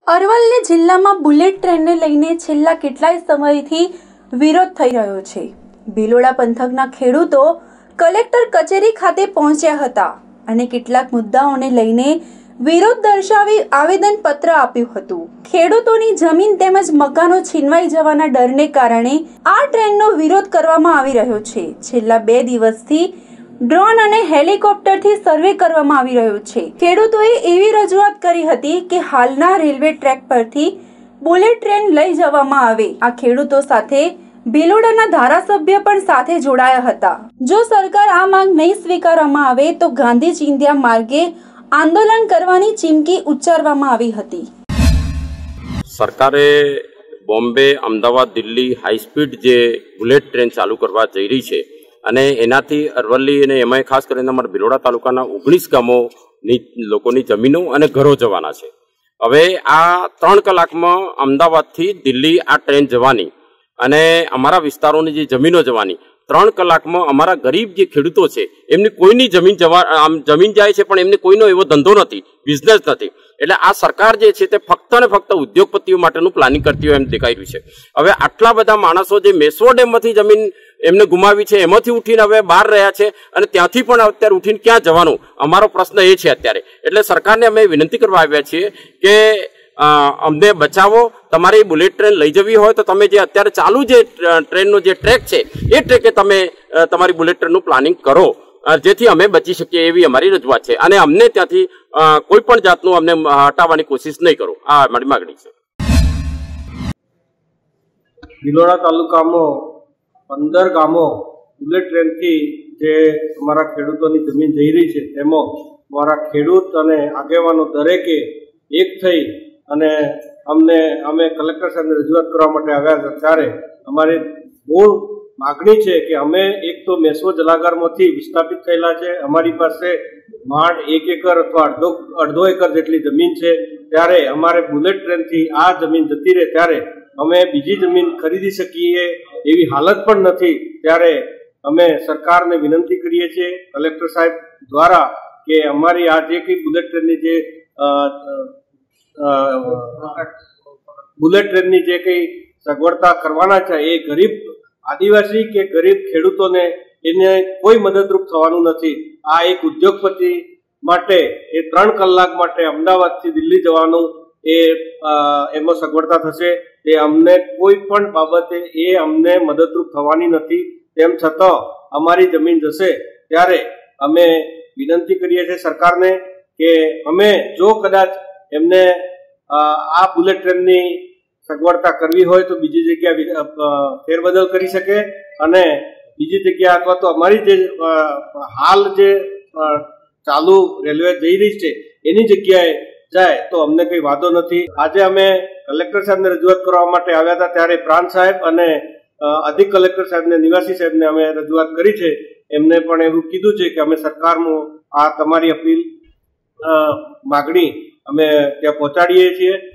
અરવલ્લી જિલ્લામાં બુલેટ ટ્રેનને લઈને છેલ્લા કેટલાય સમયથી વિરોધ થઈ રહ્યો છે। ભિલોડા પંથકના ખેડૂતો કલેક્ટર કચેરી ખાતે પહોંચ્યા હતા અને કેટલાક મુદ્દાઓને લઈને વિરોધ દર્શાવી આવેદનપત્ર આપ્યું હતું। ખેડૂતોની જમીન તેમજ મકાનો છીનવાઈ જવાના ડરને કારણે આ ટ્રેનનો વિરોધ કરવામાં આવી રહ્યો છે। છેલ્લા 2 દિવસથી ડ્રોન અને હેલિકોપ્ટરથી સર્વે કરવામાં આવી રહ્યો છે। ખેડૂતોએ એવી રજૂઆત કરી હતી કે હાલના રેલવે ટ્રેક પરથી બુલેટ ટ્રેન લઈ જવામાં આવે। આ ખેડૂતો સાથે ભિલોડાના ધારાસભ્ય પણ સાથે જોડાયા હતા। જો સરકાર આ માંગ નહીં સ્વીકારવામાં આવે તો ગાંધી ચિંધ્યા માર્ગે આંદોલન કરવાની ચીમકી ઉચ્ચારવામાં આવી હતી। સરકારે બોમ્બે, અમદાવાદ, દિલ્હી હાઈ સ્પીડ જે બુલેટ ટ્રેન ચાલુ કરવા જઈ રહી છે અને એનાથી અરવલ્લી અને એમાં ખાસ કરીને અમારા ભિલોડા તાલુકાના 19 ગામોની લોકોની જમીનો અને ઘરો જવાના છે। હવે આ 3 કલાકમાં અમદાવાદથી દિલ્હી આ ટ્રેન જવાની અને અમારા વિસ્તારોની જે જમીનો જવાની 3 કલાકમાં અમારા ગરીબ જે ખેડૂતો છે એમની કોઈની જમીન જાય છે પણ એમને કોઈનો એવો ધંધો નથી, બિઝનેસ નથી। એટલે આ સરકાર જે છે તે ફક્ત ને ફક્ત ઉદ્યોગપતિઓ માટેનું પ્લાનિંગ કરતી હોય એમ દેખાઈ રહ્યું છે। હવે આટલા બધા માણસો જે મેસવો ડેમમાંથી જમીન એમને ગુમાવી છે એમાંથી ઉઠીને હવે બહાર રહ્યા છે અને ત્યાંથી પણ અત્યારે ઉઠીને ક્યાં જવાનું અમારો પ્રશ્ન એ છે અત્યારે। એટલે સરકારને અમે વિનંતી કરવા આવ્યા છીએ કે અમને બચાવો, તમારી બુલેટ ટ્રેન લઈ જવી હોય તો તમે જે અત્યારે ચાલુ જે ટ્રેનનો જે ટ્રેક છે એ ટ્રેકે તમે તમારી બુલેટ ટ્રેનનું પ્લાનિંગ કરો જેથી અમે બચી શકીએ એવી અમારી રજૂઆત છે અને અમને ત્યાંથી કોઈ પણ જાતનું અમને હટાવવાની કોશિશ નહીં કરો, આ મારી માગણી છે। ભિલોડા તાલુકામાં 15 ગામો બુલેટ ટ્રેનથી જે અમારા ખેડૂતોની જમીન જઈ રહી છે તેમાં અમારા ખેડૂત અને આગેવાનો દરેકે એક થઈ અને અમે કલેક્ટર સાહેબને રજૂઆત કરવા માટે આવ્યા હતા। ત્યારે અમારી મૂળ માગણી છે કે અમે એક તો મેસવો જલાગારમાંથી વિસ્થાપિત થયેલા છે, અમારી પાસે માંડ 1 એકર અથવા અડધો એકર જેટલી જમીન છે। ત્યારે અમારે બુલેટ ટ્રેનથી આ જમીન જતી રહે ત્યારે અમે બીજી જમીન ખરીદી શકીએ એવી હાલત પણ નથી। ત્યારે અમે સરકારને વિનંતી કરીએ છીએ કલેક્ટર સાહેબ દ્વારા કે અમારી આ જે કંઈ બુલેટ ટ્રેનની જે કંઈ સગવડતા કરવાના છે એ ગરીબ આદિવાસી કે ગરીબ ખેડૂતોને એને કોઈ મદદરૂપ થવાનું નથી। આ એક ઉદ્યોગપતિ માટે એ 3 કલાક માટે અમદાવાદથી દિલ્હી જવાનું એમાં સગવડતા થશે। તે અમને કોઈ પણ બાબતે એ અમને મદદરૂપ થવાની નથી। તેમ છતાં અમારી જમીન જશે ત્યારે અમે વિનંતી કરીએ છીએ સરકારને કે અમે જો કદાચ એમને આ બુલેટ ટ્રેનની સગવડતા કરવી હોય તો બીજી જગ્યા ફેરબદલ કરી શકે અને બીજી જગ્યા અથવા તો અમારી જે હાલ જે ચાલુ રેલવે જઈ રહી છે એની જગ્યાએ જાય તો અમને કંઈ વાંધો નથી। આજે અમે કલેક્ટર સાહેબને રજૂઆત કરવા માટે આવ્યા હતા ત્યારે પ્રાંત સાહેબ અને અધિક કલેક્ટર સાહેબને, નિવાસી સાહેબને અમે રજૂઆત કરી છે। એમને પણ એવું કીધું છે કે અમે સરકારનું આ તમારી અપીલ માગણી અમે ત્યાં પહોંચાડીએ છીએ।